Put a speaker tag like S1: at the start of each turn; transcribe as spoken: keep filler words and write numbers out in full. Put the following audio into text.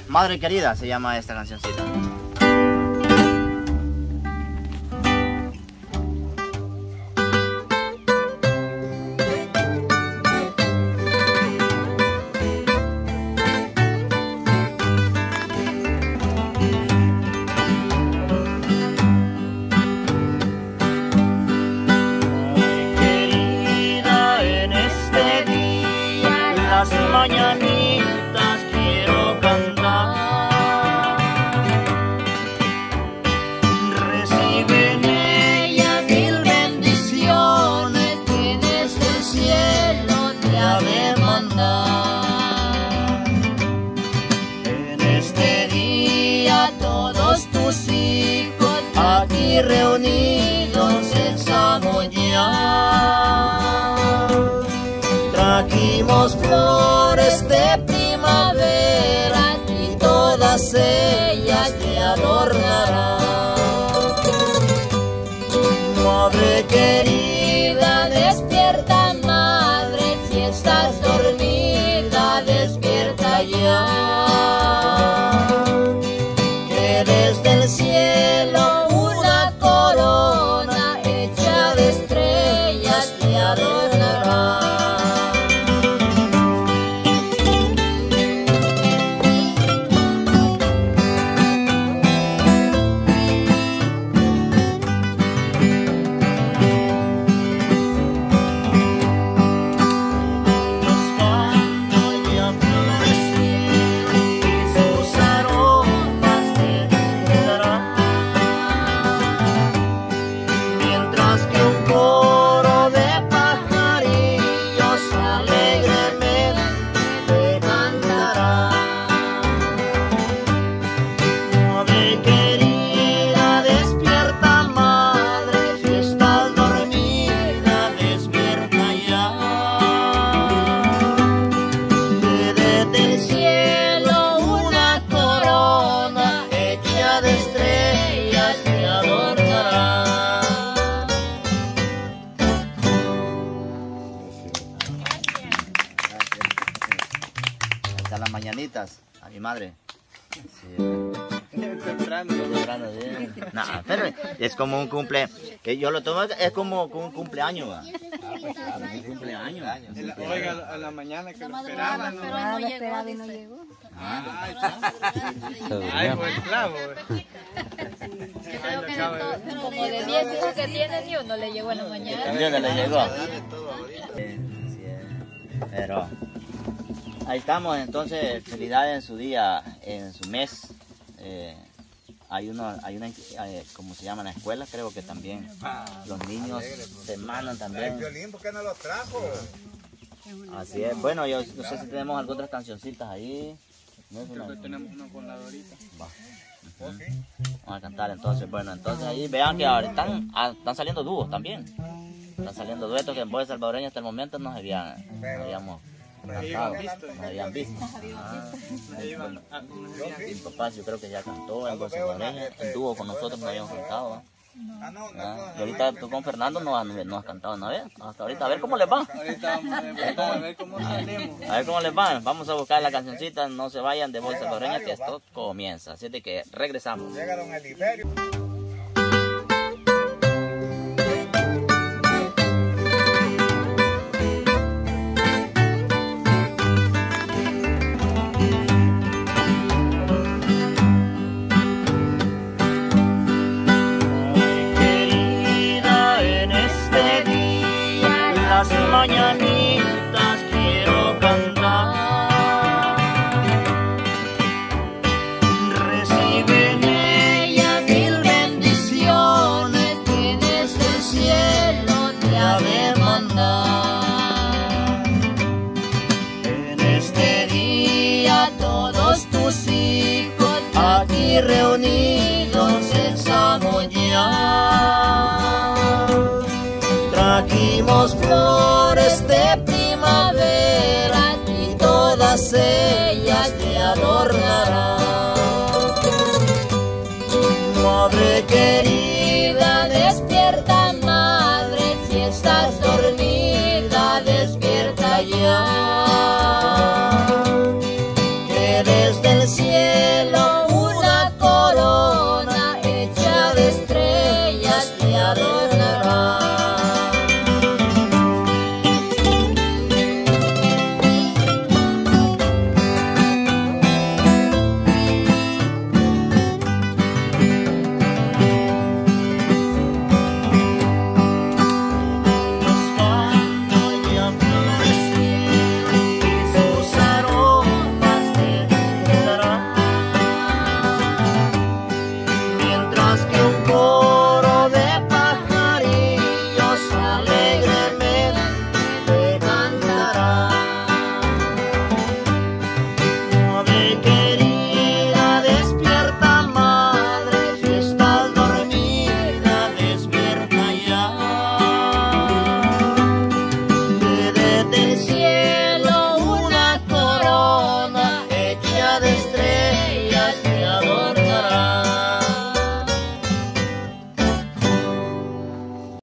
S1: Madre querida se llama esta cancioncita.
S2: Las mañanitas quiero cantar, recibe en ella mil bendiciones que desde el cielo te ha de mandar. En este día todos tus hijos aquí reunidos estamos ya. Trajimos flores de primavera y todas ellas te adornarán. Madre querida, despierta madre, si estás dormida, despierta ya. Que desde el cielo una corona hecha de estrellas te adornará.
S1: Las mañanitas a mi madre. Sí,
S3: Temprano.
S1: temprano, sí. Nah, pero es como un cumple, que yo lo tomo, es como un cumpleaños, ¿va? Un cumpleaños.
S3: Oiga, a la mañana que lo esperaban, ¿no?
S4: Pero no llegó, y no llegó.
S3: Ay, ay, fue el clavo.
S4: Creo que de todo, como de diez hijos que tiene, ni uno le llegó en la mañana.
S1: También le llegó. Sí, sí, pero ahí estamos, entonces, felicidades en su día, en su mes. Eh, hay uno, hay una, eh, como se llama en la escuela, creo que también los niños se mandan también.
S5: El violín, ¿por qué no lo trajo?
S1: Así es. Bueno, yo no sé si tenemos algunas otras cancioncitas ahí. No es
S3: Creo
S1: una-
S3: que tenemos una con la Dorita.
S1: Va. Ujú. Vamos a cantar entonces. Bueno, entonces ahí vean que ahora están, ah, están saliendo dúos también. Están saliendo duetos que en voz salvadoreña hasta el momento no habían, no habíamos cantado, no habían visto. Ah, bueno. Mi papá yo creo que ya cantó en voz salvadoreña, en dúo con nosotros no habíamos cantado. ¿Va?
S5: Ah, no, no,
S1: Ah, y ahorita tú con Fernando no has, no has cantado una vez. Hasta ahorita, a ver cómo les va.
S3: Ahorita vamos a ver, a ver cómo salimos.
S1: A ver cómo les va. Vamos a buscar la cancioncita, no se vayan de voz salvadoreña que esto comienza. Así de que regresamos.
S5: llega don Eliberio.
S2: Querida, en este día las mañanitas quiero cantar, recibe en ella mil bendiciones que desde el cielo te ha de mandar. En este día todos tus hijos aquí reunidos estamos ya. Trajimos flores de primavera y todas ellas te adornarán.